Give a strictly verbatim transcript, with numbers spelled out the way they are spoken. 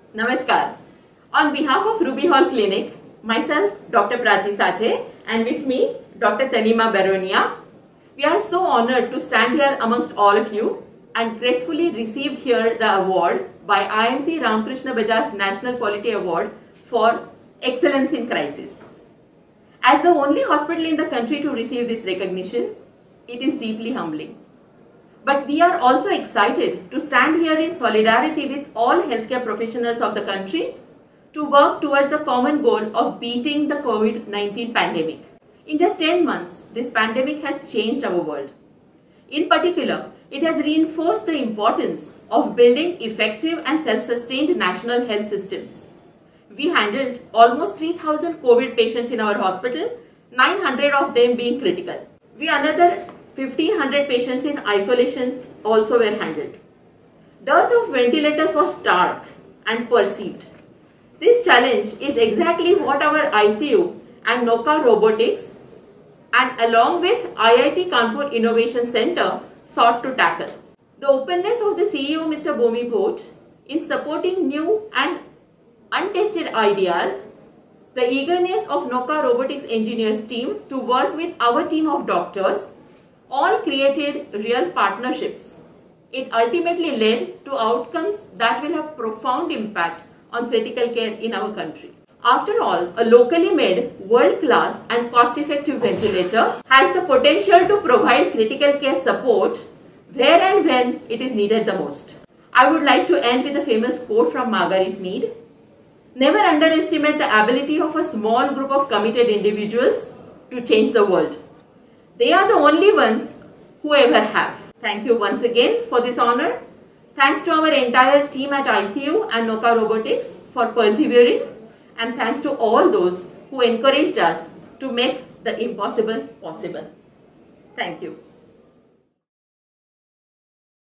Namaskar. On behalf of Ruby Hall Clinic, myself Doctor Prachi Sathe and with me Doctor Tanima Baronia, we are so honored to stand here amongst all of you and gratefully received here the award by I M C Ramkrishna Bajaj National Quality Award for Excellence in Crisis. As the only hospital in the country to receive this recognition, it is deeply humbling. But we are also excited to stand here in solidarity with all healthcare professionals of the country to work towards the common goal of beating the COVID nineteen pandemic. In just ten months, this pandemic has changed our world. In particular, it has reinforced the importance of building effective and self-sustained national health systems. We handled almost three thousand COVID patients in our hospital, nine hundred of them being critical. We another fifteen hundred patients in isolations also were handled. Dearth of ventilators was stark and perceived. This challenge is exactly what our I C U and Noka Robotics and along with I I T Kanpur Innovation Center sought to tackle. The openness of the C E O Mister Bomi Bhoot in supporting new and untested ideas, the eagerness of Noka Robotics engineers team to work with our team of doctors all created real partnerships. It ultimately led to outcomes that will have profound impact on critical care in our country. After all, a locally made, world-class and cost-effective ventilator has the potential to provide critical care support where and when it is needed the most. I would like to end with a famous quote from Margaret Mead. Never underestimate the ability of a small group of committed individuals to change the world. They are the only ones who ever have. Thank you once again for this honor. Thanks to our entire team at I C U and Noka Robotics for persevering, and thanks to all those who encouraged us to make the impossible possible. Thank you.